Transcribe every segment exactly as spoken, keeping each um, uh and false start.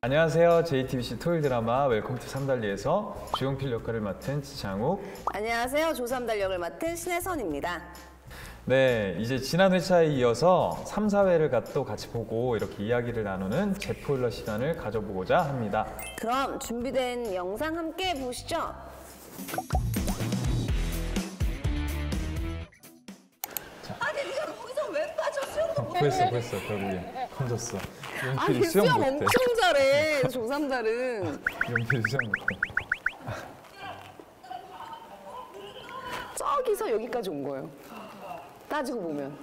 안녕하세요. 제이티비씨 토요일 드라마 웰컴 투 삼달리에서 주용필 역할을 맡은 지장욱. 안녕하세요. 조삼달 역을 맡은 신혜선입니다. 네, 이제 지난 회차에 이어서 삼, 사 회를 또 같이 보고 이렇게 이야기를 나누는 재포일러 시간을 가져보고자 합니다. 그럼 준비된 영상 함께 보시죠. 아니 네가 거기서 왜 빠져? 수영도 못해. 구했어, 구했어. 결국에 건졌어. 아니 용필이 수영, 수영 엄청 못해. 잘해. 조삼달은. 용필이 수영 못해. 저기서 여기까지 온 거예요. 따지고 보면.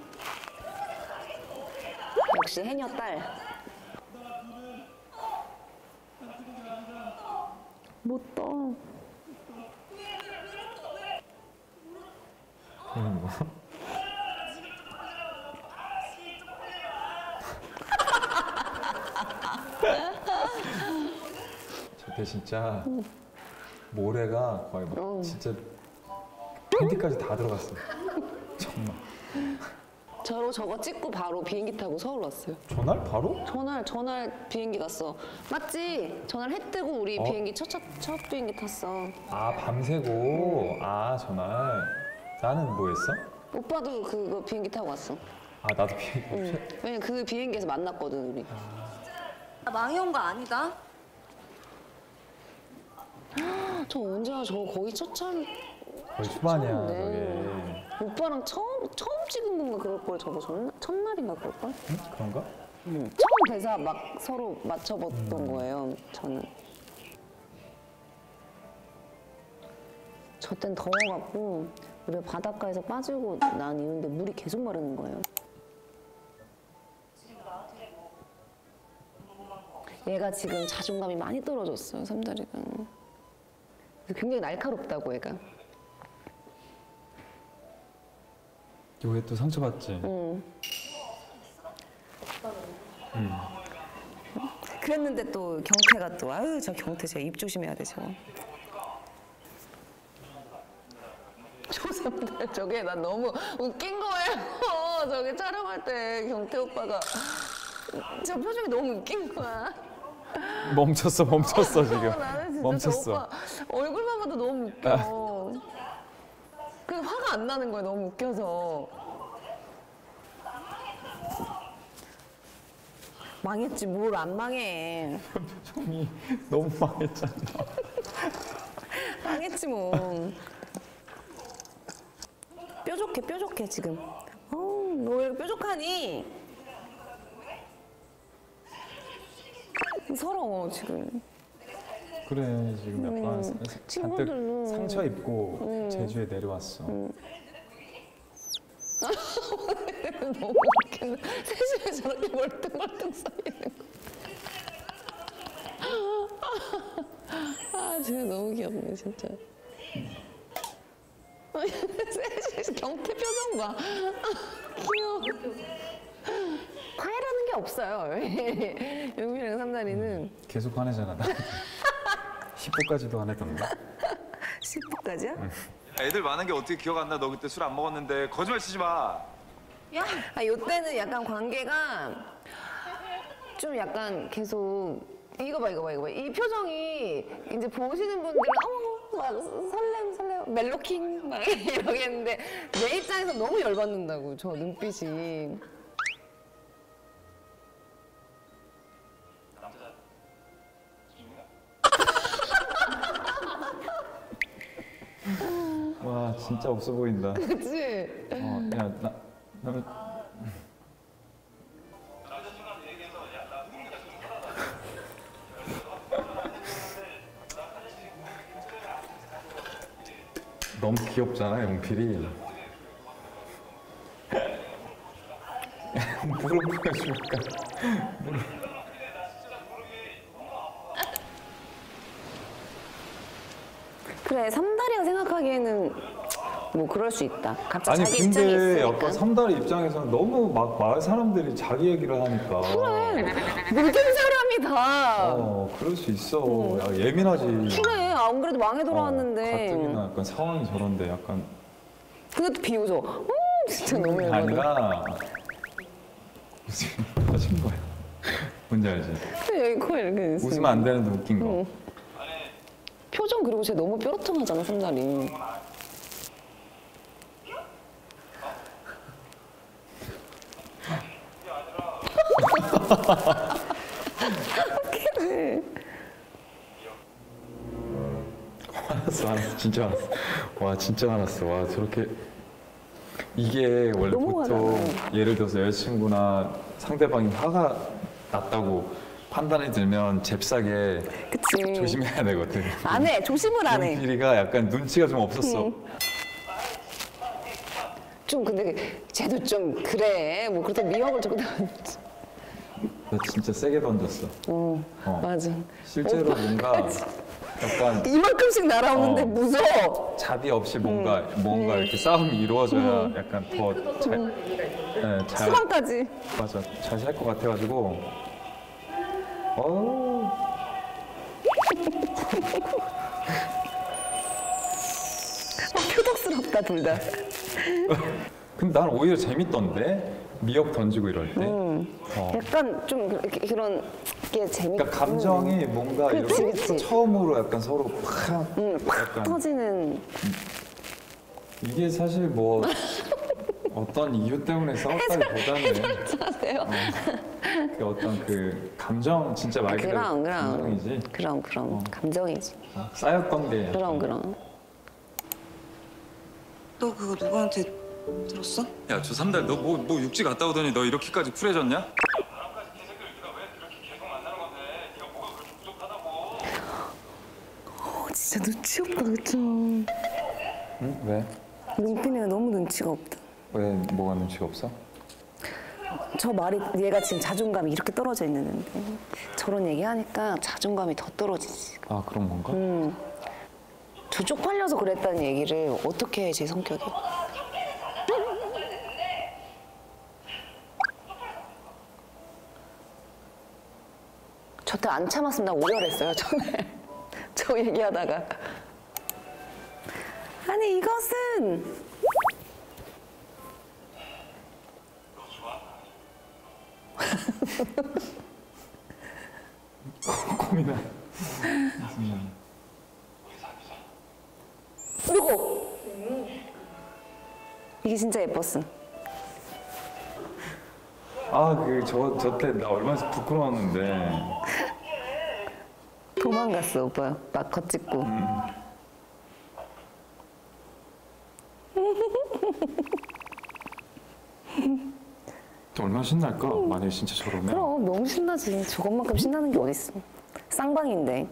역시 해녀 딸. 못 떠. 음, 뭐? 저때 진짜 모래가 거의 막 어. 진짜 팬티까지 다 들어갔어. 정말. 저로 저거 찍고 바로 비행기 타고 서울 왔어요. 전날 바로? 전날 전날 비행기 갔어. 맞지? 전날 해 뜨고 우리 어? 비행기 첫, 첫, 첫 비행기 탔어. 아 밤새고. 아 전날. 나는 뭐 했어? 오빠도 그거 비행기 타고 왔어. 아 나도 비행기. 응. 왜냐면 그 비행기에서 만났거든 우리. 아, 망이 온 거 아니다? 저 언제 저 거의 첫 촬영. 거의 초반이야 처음인데. 저게. 오빠랑 처음 처음 찍은 건가 그럴 걸 저거 전 첫날인가 그럴 걸? 응? 그런가? 응. 처음 대사 막 서로 맞춰봤던 음. 거예요. 저는. 저 땐 더워갖고 우리 바닷가에서 빠지고 난 이후인데 물이 계속 마르는 거예요. 얘가 지금 자존감이 많이 떨어졌어요, 삼다리가. 그래서 굉장히 날카롭다고 얘가. 요게 또 상처받지? 응. 응. 그랬는데 또 경태가 또 아유 저 경태 제가 입 조심해야 되죠. 조삼달 저게 난 너무 웃긴 거예요. 저게 촬영할 때 경태 오빠가 저 표정이 너무 웃긴 거야. 멈췄어 멈췄어 지금. 어, 나는 진짜 멈췄어. 저 오빠 얼굴만 봐도 너무 웃겨. 그 화가 안 나는 거야 너무 웃겨서. 망했지 뭘 안 망해. 표정이 너무 망했잖아. 망했지 뭐. 뾰족해 뾰족해 지금. 어우 너 왜 뾰족하니? 서러워 지금. 그래 지금 약간 음, 잔뜩 친구들로. 상처 입고 음. 제주에 내려왔어. 음. 너무 웃긴다. 셋이 왜 저렇게 멀뚱멀뚱 서 있는 거야. 아 진짜 너무 귀엽네 진짜. 셋이 경태 표정 봐. 귀여워. 화해라는 게 없어요. 용필이랑 삼다리는. 계속 화내잖아 나. 십 부까지도 화내던가. 십 부까지야? 응. 애들 많은 게 어떻게 기억 안 나? 너 그때 술 안 먹었는데 거짓말 치지 마. 야, 아, 요때는 약간 관계가 좀 약간 계속 이거 봐, 이거 봐, 이거 봐. 이 표정이 이제 보시는 분들은 어머, 막 설렘, 설렘, 멜로킹 막 이러겠는데 내 입장에서 너무 열받는다고, 저 눈빛이. 와 진짜 없어 보인다. 그치? 어, 야, 나, 나, 너무 귀엽잖아, 용필이. 무릎 보여줄까? 무릎. 그래, 삼다리가 생각하기에는 뭐 그럴 수 있다. 각자 아니 자기 입장이 근데 있으니까. 약간 삼다리 입장에서는 너무 막 마을 사람들이 자기 얘기를 하니까. 그래, 모든 사람이 다. 어, 그럴 수 있어. 야, 예민하지. 그래, 안 그래도 망해 어, 돌아왔는데. 가뜩이나 약간 상황이 저런데 약간. 근데 또 비웃어. 음, 진짜 너무 열받아. 아니라 무슨 터진 거야. 뭔지 알지? 여기 코 이렇게 있어. 웃으면 안 되는데 웃긴 거. 응. 표정 그리고 쟤 너무 뾰루통하잖아 삼다리. 웃기네. 화났어, 화났어, 진짜 화났어. 와, 진짜 화났어. 와, 저렇게 이게 원래 너무 보통 화나요. 예를 들어서 여자친구나 상대방이 화가 났다고 판단이 들면 잽싸게 그치. 조심해야 되거든. 안 해. 조심을 안 해. 용필이가 약간 눈치가 좀 없었어. 좀 근데 쟤도 좀 그래. 뭐 그렇다고 미역을 조금. 나 진짜 세게 던졌어. 어, 어. 맞아. 실제로 오빠, 뭔가 약간 이만큼씩 날아오는데 어. 무서워. 자비 없이 뭔가 뭔가 이렇게 싸움이 이루어져야 약간 더 잘, 네, 잘 수방까지. 맞아 잘 살 것 같아가지고 어 표독스럽다 둘 다. 근데 난 오히려 재밌던데 미역 던지고 이럴 때 음. 어. 약간 좀 그렇게 그런 게 재밌. 그러니까 감정이 뭔가 그치, 이렇게 그치. 처음으로 약간 서로 팍 응, 팍 약간 터지는. 이게 사실 뭐 어떤 이유 때문에 싸웠다기보다는 하세요. 그 어떤 그 감정 진짜 말 그대로 그럼 그럼. 감정이지 그럼 그럼 어. 감정이지. 어, 쌓였던 게 그럼 그럼. 너 그거 누구한테 들었어? 야, 저 삼달 너 뭐 뭐 육지 갔다 오더니 너 이렇게까지 쿨해졌냐? 어, 진짜 눈치 없다 그쵸. 응? 왜? 용빈이가 너무 눈치가 없다. 왜 뭐가 눈치가 없어? 저 말이 얘가 지금 자존감이 이렇게 떨어져 있는데 저런 얘기하니까 자존감이 더 떨어지지. 아 그런 건가? 음. 저 쪽팔려서 그랬다는 얘기를 어떻게 해 제 성격이. 저때 안 참았으면 나 오열했어요 전에. 저 얘기하다가 아니 이것은 고민해. 이거 이게 진짜 예뻤어. 아그저 저 때 나 얼마나 부끄러웠는데. 도망갔어 오빠 마커 찍고. 또 얼마나 신날까? 만약에 진짜 저러면. 그럼 너무 신나지. 저것만큼 신나는 게 어딨어. 쌍방인데.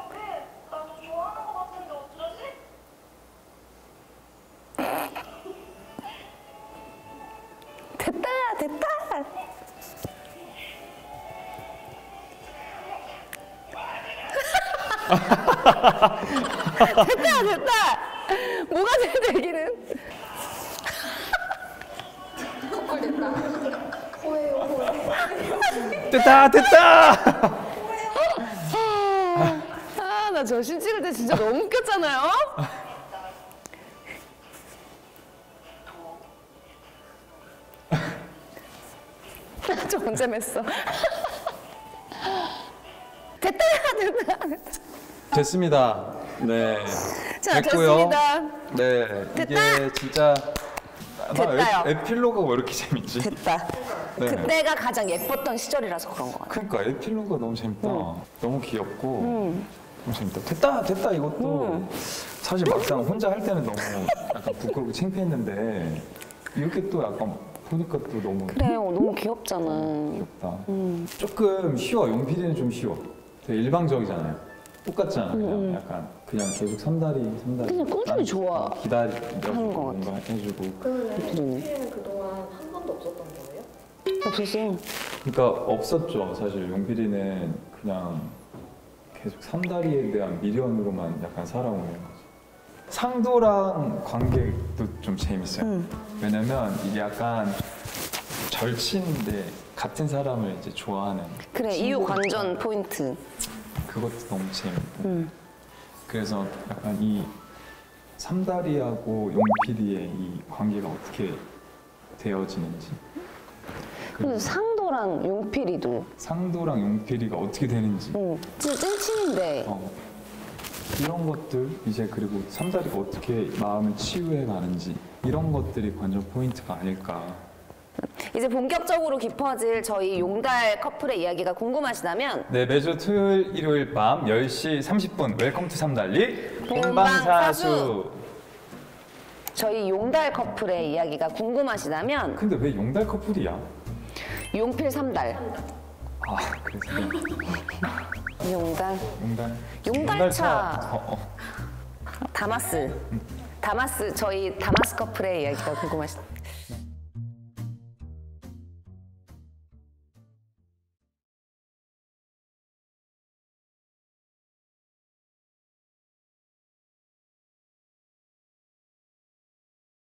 됐다 됐다. 됐다 됐다. 뭐가 됐다 얘기는. 됐다 됐다. 아, 나 저 신 찍을 때 진짜 너무 웃겼잖아요? 저 언제 맸어? 됐다, 됐다. 됐습니다. 네. 자, 됐고요. 됐습니다. 네. 됐다. 이게 진짜 나 됐다요. 에, 에필로그가 왜 이렇게 재밌지? 됐다. 네. 그때가 가장 예뻤던 시절이라서 그런 것 같아. 그러니까 에필로그가 너무 재밌다. 너무 귀엽고 음. 너무 재밌다. 됐다 됐다 이것도 사실 막상 혼자 할 때는 너무 약간 부끄럽고 창피했는데 이렇게 또 약간 보니까 또 너무 그래, 어, 너무 귀엽잖아. 귀엽다. 조금 쉬워. 용필이는 좀 쉬워. 되게 일방적이잖아요. 똑같잖아. 그냥 약간 그냥 계속 삼다리 삼다리. 그냥 꾸준히 난 좋아. 기다리고 하는 것 뭔가 해주고. 용필이는 그동안 한 번도 없었던 거예요? 없었어. 그러니까 없었죠. 사실 용필이는 그냥 계속 삼다리에 대한 미련으로만 약간 살아오는 거지. 상도랑 관계도 좀 재밌어요. 왜냐면 이게 약간 절친인데 같은 사람을 이제 좋아하는. 그래, 이유 관전 포인트. 그것도 너무 재밌고. 음. 그래서 약간 이 삼다리하고 용필이의 이 관계가 어떻게 되어지는지. 근데 상도 상도랑 용필이도. 상도랑 용필이가 어떻게 되는지. 응. 진짜 찐친인데. 어. 이런 것들 이제 그리고 삼다리가 어떻게 마음을 치유해 가는지 이런 것들이 관전 포인트가 아닐까. 이제 본격적으로 깊어질 저희 용달 커플의 이야기가 궁금하시다면 네, 매주 토요일, 일요일 밤 열 시 삼십 분 웰컴 투 삼달리 본방사수. 본방사수. 저희 용달 커플의 이야기가 궁금하시다면 근데 왜 용달 커플이야? 용필 삼달. 아, 그래서 용달. 용달. 용달차. 어, 어. 다마스. 다마스 저희 다마스 커플의 이야기가 궁금하시다.